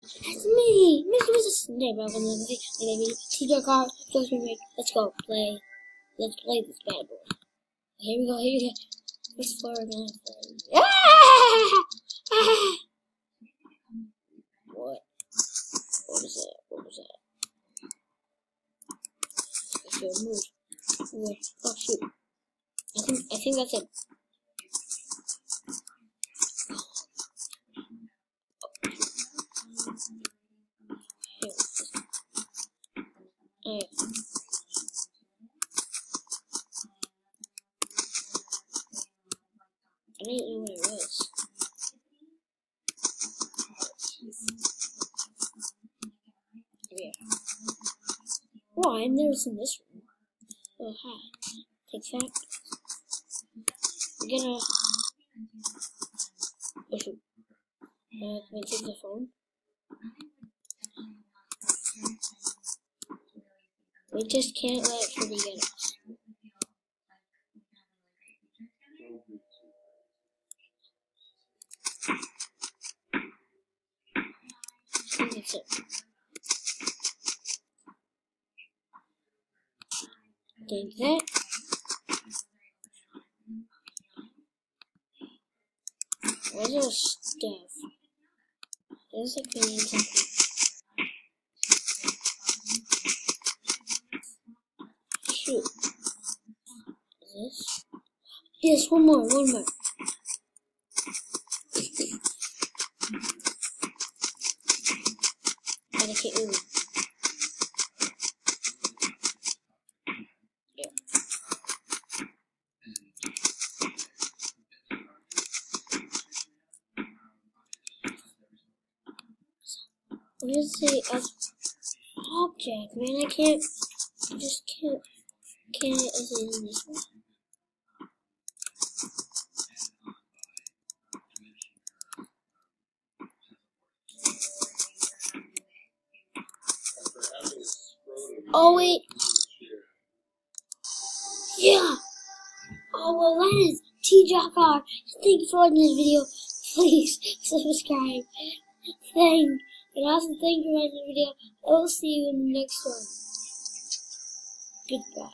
That's me, Mr. Business. Today, welcome to the video. TJOC, let's go play. Let's play this bad boy. Here we go. Here we go. This floor again. What? What was that? What was that? Okay, move. Okay. Oh shoot. I think that's it. Oh yeah. I didn't know what it was. Yeah. Oh, I've never seen this one. Oh, hi. Take that. We're gonna... Oh, shoot. Can I take the phone? We just can't let it forget us. I think that's it. Take that. Where's our stuff? There's like we need something. Shoot. Is this? Yes, one more. I can't move. Yeah. Where's the object, man? I just can't, is it in this one? Oh wait. Yeah. Oh well, that is TJOC. Thank you for watching this video. Please subscribe. And also thank you for watching the video. I will see you in the next one. Goodbye.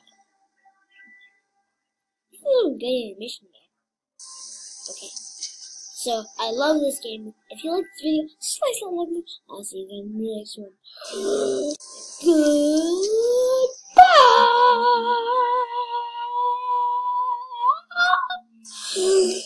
Ooh, good animation though. Okay. So I love this game. If you like this video, slice it like me. I'll see you in the next one. Goodbye.